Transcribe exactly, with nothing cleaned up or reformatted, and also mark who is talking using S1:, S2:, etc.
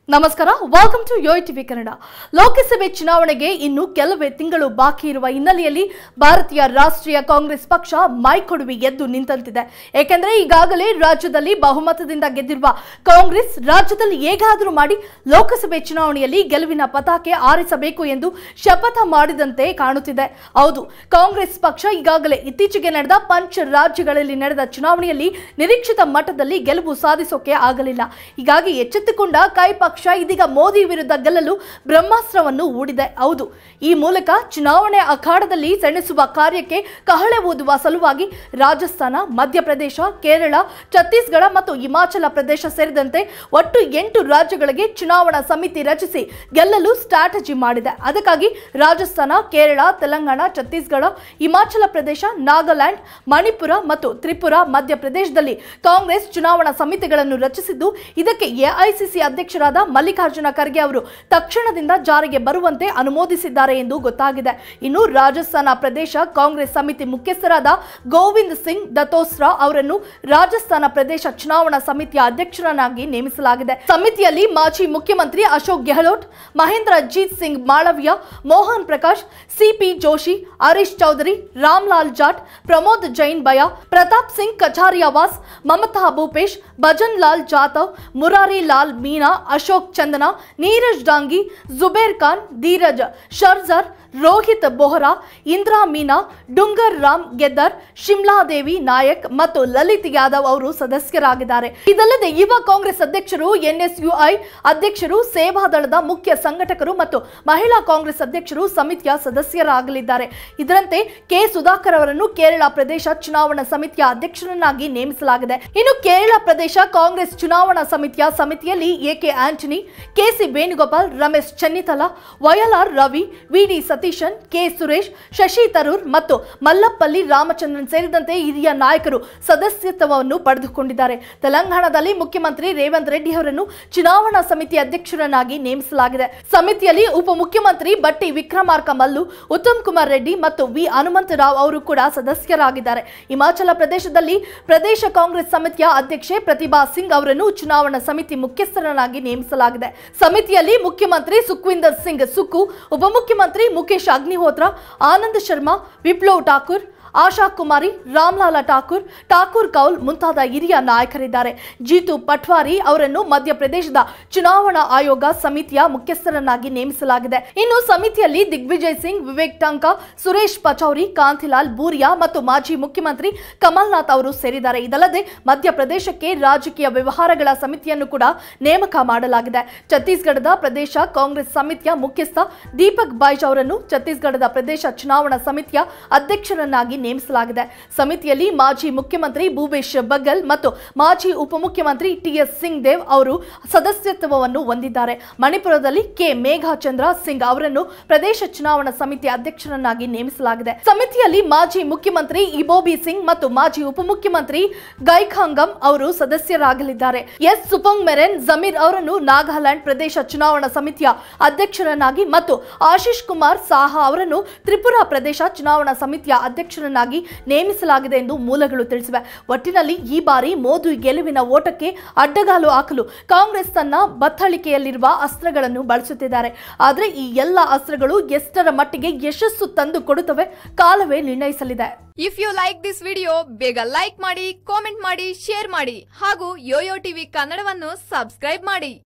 S1: ನಮಸ್ಕಾರ, welcome to Yoyo TV Kannada. Lok Sabha ಚುನಾವಣೆಗೆ ಇನ್ನು ಕೆಲವೇ ತಿಂಗಳು ಬಾಕಿ ಇರುವ ಹಿನ್ನೆಲೆಯಲ್ಲಿ ಭಾರತೀಯ ರಾಷ್ಟ್ರೀಯ ಕಾಂಗ್ರೆಸ್ ಪಕ್ಷ ಮೈಕೊಡುವಿ ಎದ್ದು ನಿಂತಂತಿದೆ. ಏಕೆಂದರೆ ಈಗಾಗಲೇ ರಾಜ್ಯದಲ್ಲಿ ಬಹುಮತದಿಂದ ಗೆದ್ದಿರುವ ಕಾಂಗ್ರೆಸ್ ರಾಜ್ಯದಲ್ಲಿ ಹೇಗಾದರೂ ಮಾಡಿ ಲೋಕಸಭೆ ಚುನಾವಣೆಯಲ್ಲಿ ಗೆಲುವಿನ ಪತಾಕೆ ಆರಿಸಬೇಕು ಎಂದು ಶಪಥ ಮಾಡಿದಂತೆ ಕಾಣುತ್ತಿದೆ. ಹೌದು, ಕಾಂಗ್ರೆಸ್ ಪಕ್ಷ ಈಗಾಗಲೇ ಇತ್ತೀಚೆಗೆ ನಡೆದ ಪಂಚ ರಾಜ್ಯಗಳಲ್ಲಿ ನಡೆದ ಚುನಾವಣೆಯಲ್ಲಿ ನಿರೀಕ್ಷಿತ ಮಟ್ಟದಲ್ಲಿ ಗೆಲುವು ಸಾಧಿಸೋಕೆ ಆಗಲಿಲ್ಲ. ಹೀಗಾಗಿ ಎಚ್ಚೆತ್ತುಕೊಂಡ ಕೈ ಪಕ್ಷ ಇದೀಗ ಮೋದಿ ವಿರುದ್ಧ ಗೆಲ್ಲಲು ಬ್ರಹ್ಮಾಸ್ತ್ರವನ್ನು ಹೂಡಿದೆ. ಹೌದು, ಈ ಮೂಲಕ ಚುನಾವಣೆ ಅಖಾಡದಲ್ಲಿ ಸೆಣಸುವ ಕಾರ್ಯಕ್ಕೆ ಕಹಳೆ ಊದುವ ಸಲುವಾಗಿ ರಾಜಸ್ಥಾನ, ಮಧ್ಯಪ್ರದೇಶ, ಕೇರಳ, ಛತ್ತೀಸ್ಗಢ ಮತ್ತು ಹಿಮಾಚಲ ಪ್ರದೇಶ ಸೇರಿದಂತೆ ಒಟ್ಟು ಎಂಟು ರಾಜ್ಯಗಳಿಗೆ ಚುನಾವಣಾ ಸಮಿತಿ ರಚಿಸಿ ಗೆಲ್ಲಲು ಸ್ಟ್ರಾಟಜಿ ಮಾಡಿದೆ. ಅದಕ್ಕಾಗಿ ರಾಜಸ್ಥಾನ, ಕೇರಳ, ತೆಲಂಗಾಣ, ಛತ್ತೀಸ್ಗಢ, ಹಿಮಾಚಲ ಪ್ರದೇಶ, ನಾಗಾಲ್ಯಾಂಡ್, ಮಣಿಪುರ ಮತ್ತು ತ್ರಿಪುರಾ, ಮಧ್ಯಪ್ರದೇಶದಲ್ಲಿ ಕಾಂಗ್ರೆಸ್ ಚುನಾವಣಾ ಸಮಿತಿಗಳನ್ನು ರಚಿಸಿದ್ದು, ಇದಕ್ಕೆ ಎಐಸಿಸಿ ಅಧ್ಯಕ್ಷರಾದ ಮಲ್ಲಿಕಾರ್ಜುನ ಖರ್ಗೆ ಅವರು ತಕ್ಷಣದಿಂದ ಜಾರಿಗೆ ಬರುವಂತೆ ಅನುಮೋದಿಸಿದ್ದಾರೆ ಎಂದು ಗೊತ್ತಾಗಿದೆ. ಇನ್ನು ರಾಜಸ್ಥಾನ ಪ್ರದೇಶ ಕಾಂಗ್ರೆಸ್ ಸಮಿತಿ ಮುಖ್ಯಸ್ಥರಾದ ಗೋವಿಂದ್ ಸಿಂಗ್ ದತೋಸ್ರಾ ಅವರನ್ನು ರಾಜಸ್ಥಾನ ಪ್ರದೇಶ ಚುನಾವಣಾ ಸಮಿತಿಯ ಅಧ್ಯಕ್ಷರನ್ನಾಗಿ ನೇಮಿಸಲಾಗಿದೆ. ಸಮಿತಿಯಲ್ಲಿ ಮಾಜಿ ಮುಖ್ಯಮಂತ್ರಿ ಅಶೋಕ್ ಗೆಹ್ಲೋಟ್, ಮಹೇಂದ್ರ ಜೀತ್ ಸಿಂಗ್ ಮಾಳವಿಯಾ, ಮೋಹನ್ ಪ್ರಕಾಶ್, ಸಿಪಿ ಜೋಶಿ, ಹರೀಶ್ ಚೌಧರಿ, ರಾಮ್ಲಾಲ್ ಜಾಟ್, ಪ್ರಮೋದ್ ಜೈನ್ ಬಯಾ, ಪ್ರತಾಪ್ ಸಿಂಗ್ ಕಚಾರಿಯಾವಾಸ್, ಮಮತಾ ಭೂಪೇಶ್, ಭಜನ್ ಲಾಲ್ ಜಾಧವ್, ಮುರಾರಿ ಲಾಲ್ ಮೀನಾ, ಅಶೋಕ್ ಚಂದನ, ನೀರಜ್ ಡಾಂಗಿ, ಜುಬೇರ್ ಖಾನ್, ಧೀರಜ್ ಶರ್ಜರ್, ರೋಹಿತ್ ಬೋಹ್ರಾ, ಇಂದ್ರಾ ಮೀನಾ, ಡುಂಗರ್ ರಾಮ್ ಗೆದ್ದರ್, ಶಿಮ್ಲಾ ದೇವಿ ನಾಯಕ್ ಮತ್ತು ಲಲಿತ್ ಯಾದವ್ ಅವರು ಸದಸ್ಯರಾಗಿದ್ದಾರೆ. ಇದಲ್ಲದೆ ಯುವ ಕಾಂಗ್ರೆಸ್ ಅಧ್ಯಕ್ಷರು, ಎನ್ಎಸ್ಯುಐ ಅಧ್ಯಕ್ಷರು, ಸೇವಾದಳದ ಮುಖ್ಯ ಸಂಘಟಕರು ಮತ್ತು ಮಹಿಳಾ ಕಾಂಗ್ರೆಸ್ ಅಧ್ಯಕ್ಷರು ಸಮಿತಿಯ ಸದಸ್ಯರಾಗಲಿದ್ದಾರೆ. ಇದರಂತೆ ಕೆ ಸುಧಾಕರ್ ಅವರನ್ನು ಕೇರಳ ಪ್ರದೇಶ ಚುನಾವಣಾ ಸಮಿತಿಯ ಅಧ್ಯಕ್ಷರನ್ನಾಗಿ ನೇಮಿಸಲಾಗಿದೆ. ಇನ್ನು ಕೇರಳ ಪ್ರದೇಶ ಕಾಂಗ್ರೆಸ್ ಚುನಾವಣಾ ಸಮಿತಿಯ ಸಮಿತಿಯಲ್ಲಿ AK Antony, KC Venugopal, Ramesh Chennithala, Vayalar Ravi, VD Satheesan, K Suresh, Shashi Tharoor ಮತ್ತು ಮಲ್ಲಪ್ಪಲ್ಲಿ ರಾಮಚಂದ್ರನ್ ಸೇರಿದಂತೆ ಹಿರಿಯ ನಾಯಕರು ಸದಸ್ಯತ್ವವನ್ನು ಪಡೆದುಕೊಂಡಿದ್ದಾರೆ. ತೆಲಂಗಾಣದಲ್ಲಿ ಮುಖ್ಯಮಂತ್ರಿ ರೇವಂತ್ ರೆಡ್ಡಿ ಅವರನ್ನು ಚುನಾವಣಾ ಸಮಿತಿ ಅಧ್ಯಕ್ಷರನ್ನಾಗಿ ನೇಮಿಸಲಾಗಿದೆ. ಸಮಿತಿಯಲ್ಲಿ ಉಪಮುಖ್ಯಮಂತ್ರಿ ಬಟ್ಟಿ ವಿಕ್ರಮಾರ್ಕ ಮಲ್ಲು, ಉತ್ತಮ್ ಕುಮಾರ್ ರೆಡ್ಡಿ ಮತ್ತು ವಿ ಹನುಮಂತರಾವ್ ಅವರು ಕೂಡ ಸದಸ್ಯರಾಗಿದ್ದಾರೆ. ಹಿಮಾಚಲ ಪ್ರದೇಶದಲ್ಲಿ ಪ್ರದೇಶ ಕಾಂಗ್ರೆಸ್ ಸಮಿತಿಯ ಅಧ್ಯಕ್ಷೆ ಪ್ರತಿಭಾ ಸಿಂಗ್ ಅವರನ್ನು ಚುನಾವಣಾ ಸಮಿತಿ ಮುಖ್ಯಸ್ಥರನ್ನಾಗಿ ನೇಮಿಸಲಾಗಿದೆ. ಸಮಿತಿಯಲ್ಲಿ ಮುಖ್ಯಮಂತ್ರಿ ಸುಖ್ವಿಂದರ್ ಸಿಂಗ್ ಸುಕ್ಕು, ಉಪಮುಖ್ಯಮಂತ್ರಿ ಮುಖೇಶ್ ಅಗ್ನಿಹೋತ್ರ, ಆನಂದ್ ಶರ್ಮಾ, ವಿಪ್ಲವ್ ಠಾಕೂರ್, ಆಶಾ ಕುಮಾರಿ, ರಾಮ್ಲಾಲಾ ಠಾಕೂರ್, ಠಾಕೂರ್ ಕೌಲ್ ಮುಂತಾದ ಹಿರಿಯ ನಾಯಕರಿದ್ದಾರೆ. ಜೀತು ಪಟ್ವಾರಿ ಅವರನ್ನು ಮಧ್ಯಪ್ರದೇಶದ ಚುನಾವಣಾ ಆಯೋಗ ಸಮಿತಿಯ ಮುಖ್ಯಸ್ಥರನ್ನಾಗಿ ನೇಮಿಸಲಾಗಿದೆ. ಇನ್ನು ಸಮಿತಿಯಲ್ಲಿ ದಿಗ್ವಿಜಯ್ ಸಿಂಗ್, ವಿವೇಕ್ ಟಂಕಾ, ಸುರೇಶ್ ಪಚೌರಿ, ಕಾಂತಿಲಾಲ್ ಭೂರಿಯಾ ಮತ್ತು ಮಾಜಿ ಮುಖ್ಯಮಂತ್ರಿ ಕಮಲ್ನಾಥ್ ಅವರು ಸೇರಿದ್ದಾರೆ. ಇದಲ್ಲದೆ ಮಧ್ಯಪ್ರದೇಶಕ್ಕೆ ರಾಜಕೀಯ ವ್ಯವಹಾರಗಳ ಸಮಿತಿಯನ್ನು ಕೂಡ ನೇಮಕ ಮಾಡಲಾಗಿದೆ. ಛತ್ತೀಸ್ಗಢದ ಪ್ರದೇಶ ಕಾಂಗ್ರೆಸ್ ಸಮಿತಿಯ ಮುಖ್ಯಸ್ಥ ದೀಪಕ್ ಬೈಜ್ ಅವರನ್ನು ಛತ್ತೀಸ್ಗಢದ ಪ್ರದೇಶ ಚುನಾವಣಾ ಸಮಿತಿಯ ಅಧ್ಯಕ್ಷರನ್ನಾಗಿ ನೇಮಿಸಲಾಗಿದೆ. ಸಮಿತಿಯಲ್ಲಿ ಮಾಜಿ ಮುಖ್ಯಮಂತ್ರಿ ಭೂಪೇಶ್ ಬಘೇಲ್ ಮತ್ತು ಮಾಜಿ ಉಪಮುಖ್ಯಮಂತ್ರಿ ಟಿಎಸ್ ಸಿಂಗ್ ದೇವ್ ಅವರು ಸದಸ್ಯತ್ವವನ್ನು ಹೊಂದಿದ್ದಾರೆ. ಮಣಿಪುರದಲ್ಲಿ ಕೆ ಮೇಘಾಚಂದ್ರ ಸಿಂಗ್ ಅವರನ್ನು ಪ್ರದೇಶ ಚುನಾವಣಾ ಸಮಿತಿ ಅಧ್ಯಕ್ಷರನ್ನಾಗಿ ನೇಮಿಸಲಾಗಿದೆ. ಸಮಿತಿಯಲ್ಲಿ ಮಾಜಿ ಮುಖ್ಯಮಂತ್ರಿ ಇಬೋಬಿ ಸಿಂಗ್ ಮತ್ತು ಮಾಜಿ ಉಪಮುಖ್ಯಮಂತ್ರಿ ಗೈಖಾಂಗಂ ಅವರು ಸದಸ್ಯರಾಗಲಿದ್ದಾರೆ. ಎಸ್ ಸುಪಂಗ್ ಮೆರೆನ್ ಜಮೀರ್ ಅವರನ್ನು ನಾಗಾಲ್ಯಾಂಡ್ ಪ್ರದೇಶ ಚುನಾವಣಾ ಸಮಿತಿಯ ಅಧ್ಯಕ್ಷರನ್ನಾಗಿ ಮತ್ತು ಆಶೀಶ್ ಕುಮಾರ್ ಸಾಹಾ ಅವರನ್ನು ತ್ರಿಪುರಾ ಪ್ರದೇಶ ಚುನಾವಣಾ ಸಮಿತಿಯ ಅಧ್ಯಕ್ಷರನ್ನಾಗಿ ನೇಮಿಸಲಾಗಿದೆ ಎಂದು ಮೂಲಗಳು ತಿಳಿಸಿವೆ. ಒಟ್ಟಿನಲ್ಲಿ ಈ ಬಾರಿ ಮೋದಿ ಗೆಲುವಿನ ಓಟಕ್ಕೆ ಅಡ್ಡಗಾಲು ಹಾಕಲು ಕಾಂಗ್ರೆಸ್ ತನ್ನ ಬತ್ತಳಿಕೆಯಲ್ಲಿರುವ ಅಸ್ತ್ರಗಳನ್ನು ಬಳಸುತ್ತಿದ್ದಾರೆ. ಆದರೆ ಈ ಎಲ್ಲ ಅಸ್ತ್ರಗಳು ಎಷ್ಟರ ಮಟ್ಟಿಗೆ ಯಶಸ್ಸು ತಂದು ಕೊಡುತ್ತವೆ ಕಾಲವೇ ನಿರ್ಣಯಿಸಲಿದೆ.
S2: If you like this video ಬೇಗ ಲೈಕ್ ಮಾಡಿ, ಕಾಮೆಂಟ್ ಮಾಡಿ, ಶೇರ್ ಮಾಡಿ ಹಾಗೂ ಯೋಯೋ ಟಿವಿ ಕನ್ನಡವನ್ನು ಸಬ್ಸ್ಕ್ರೈಬ್ ಮಾಡಿ.